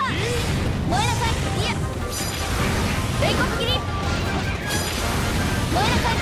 燃えなさい。いや、冷酷斬り。燃えなさい。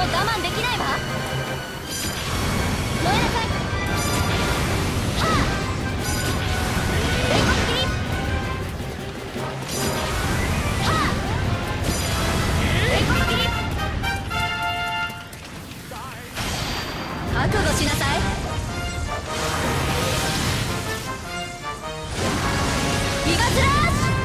我慢できないわ。燃えなさい。はあ、冷酷斬り。はあ、冷酷斬り。覚悟しなさい。ギガスラッシュ。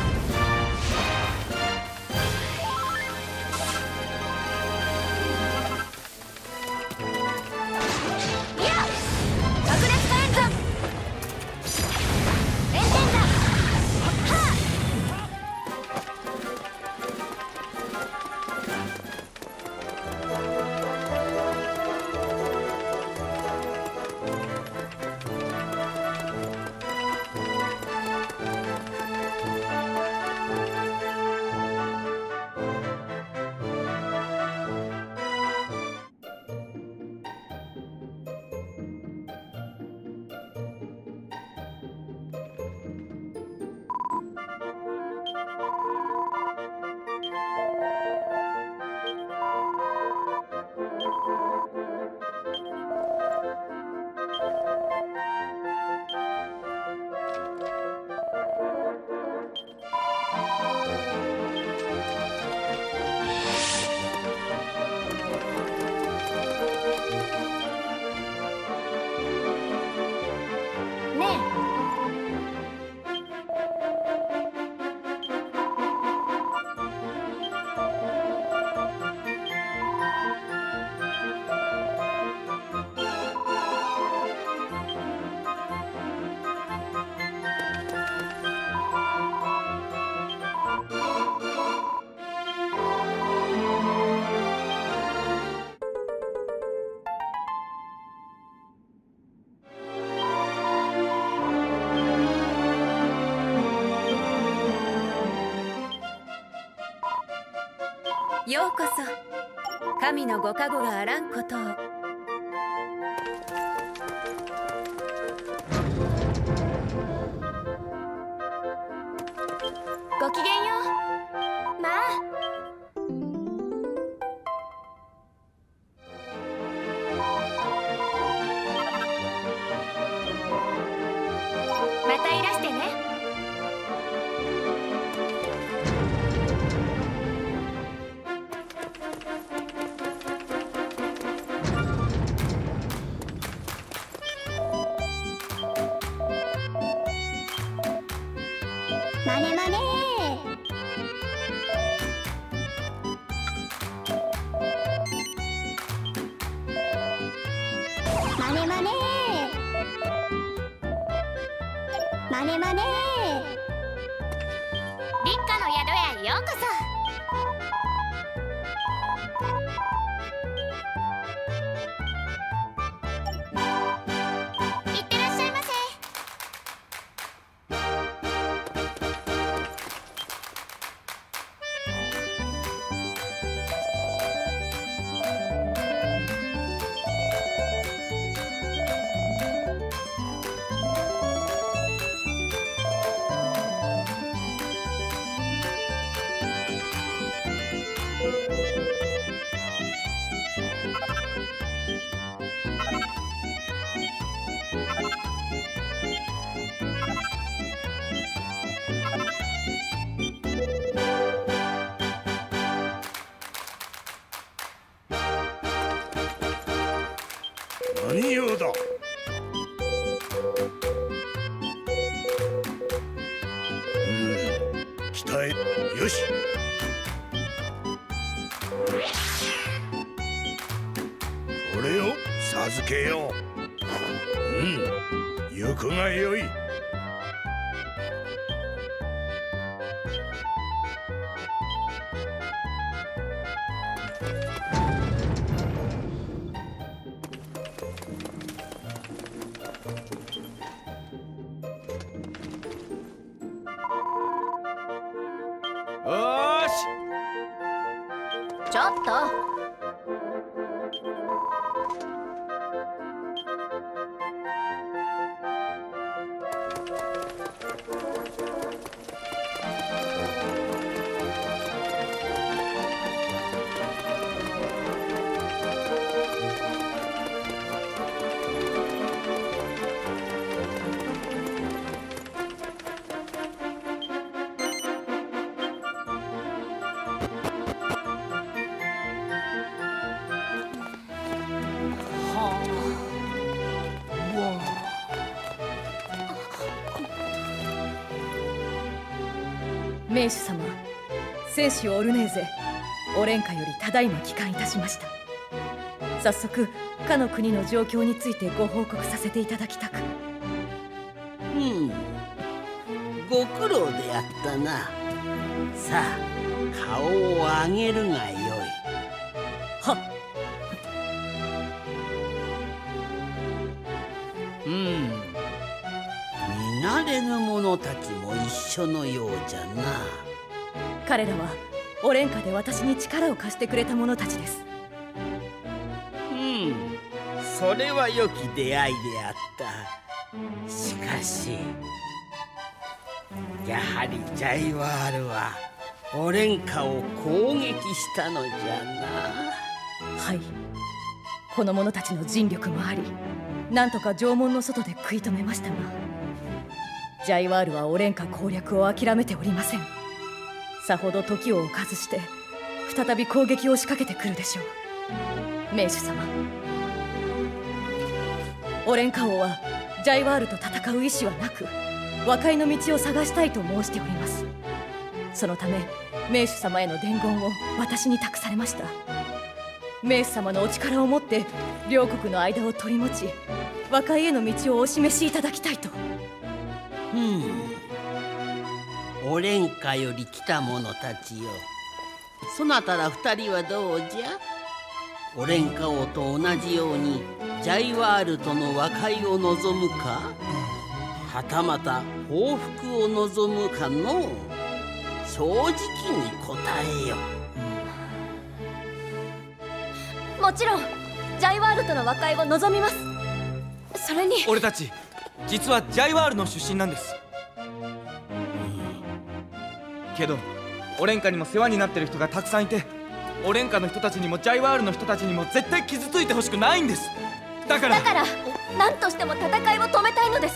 ようこそ神のご加護があらんことを。 ごきげんよう。まあまたいらしてね。マネマネマネマネマネマネ。立夏の宿へようこそ。いってらっしゃいませ。 何用だ。北へよし。これを授けよう。行くがよい。よし。 ちょっと。 名手様、戦士オルネーゼ、オレンカよりただいま帰還いたしました。早速かの国の状況についてご報告させていただきたく。 ご苦労であったな。さあ顔を上げるがよい。 はっ。 見慣れぬ者たちも一緒のようじゃな。 彼らはオレンカで私に力を貸してくれた者たちです。 それは良き出会いであった。しかしやはりジャイワールはオレンカを攻撃したのじゃな。 はい、この者たちの尽力もあり、なんとか城門の外で食い止めましたが、ジャイワールはオレンカ攻略を諦めておりません。さほど時を置かずして再び攻撃を仕掛けてくるでしょう。名手様、オレンカ王はジャイワールと戦う意志はなく、和解の道を探したいと申しております。そのため名手様への伝言を私に託されました。名手様のお力をもって両国の間を取り持ち、和解への道をお示しいただきたいと。 オレンカより来た者たちよ。そなたら二人はどうじゃ。オレンカ王と同じようにジャイワールとの和解を望むか、はたまた報復を望むかの正直に答えよ。 もちろんジャイワールとの和解を望みます。それに俺たち実はジャイワールの出身なんです。けどオレンカにも世話になってる人がたくさんいて、オレンカの人たちにもジャイワールの人たちにも絶対傷ついてほしくないんです。だから何としても戦いを止めたいのです。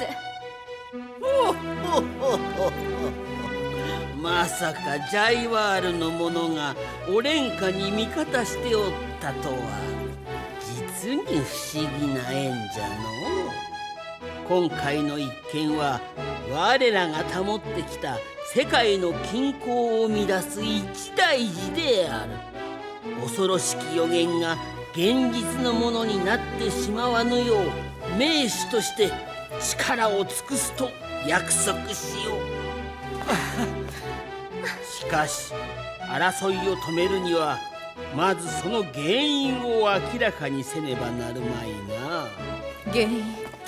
まさかジャイワールの者がオレンカに味方しておったとは、実に不思議な縁じゃのう。今回の一件は我らが保ってきた世界の均衡を乱す一大事である。恐ろしき予言が現実のものになってしまわぬよう、名手として力を尽くすと約束しよう。しかし争いを止めるにはまずその原因を明らかにせねばなるまいな。 原因、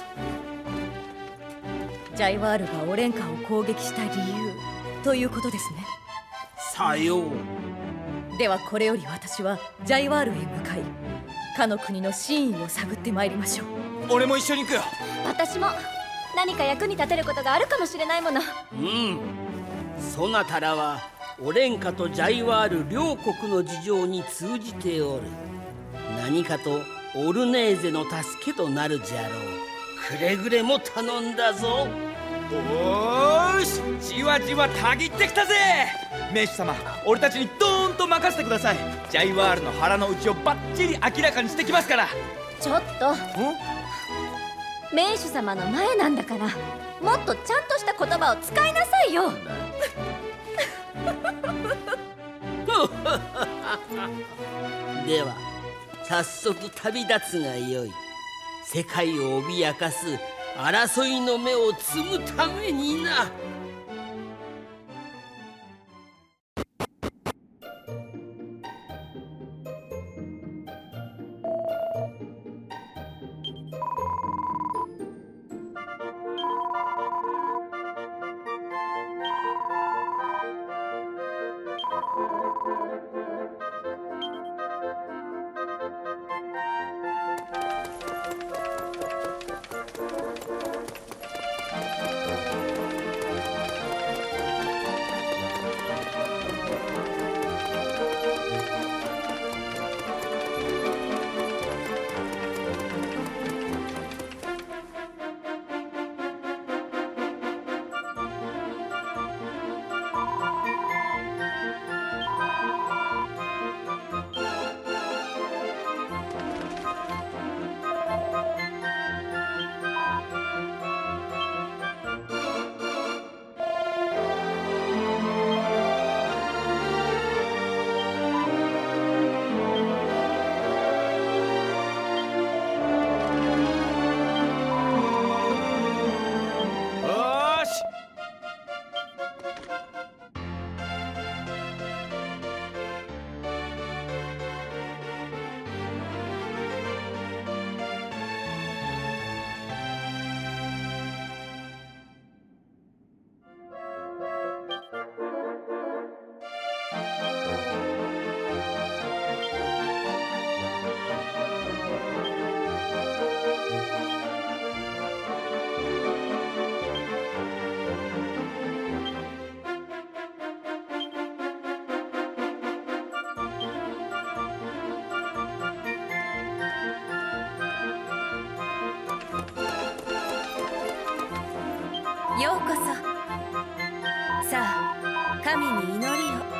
ジャイワールがオレンカを攻撃した理由ということですね。 さよう。 ではこれより私はジャイワールへ向かい、かの国の真意を探ってまいりましょう。 俺も一緒に行くよ。 私も何か役に立てることがあるかもしれないもの。 そなたらはオレンカとジャイワール両国の事情に通じておる。何かとオルネーゼの助けとなるじゃろう。くれぐれも頼んだぞ。 おーし、じわじわたぎってきたぜ。名手様、俺たちにドーンと任せてください。ジャイワールの腹の内をバッチリ明らかにしてきますから。 ちょっと、名手様の前なんだから、もっとちゃんとした言葉を使いなさいよ。 では早速旅立つがよい。世界を脅かす争いの目を摘むためにな。 ようこそ。さあ神に祈りを。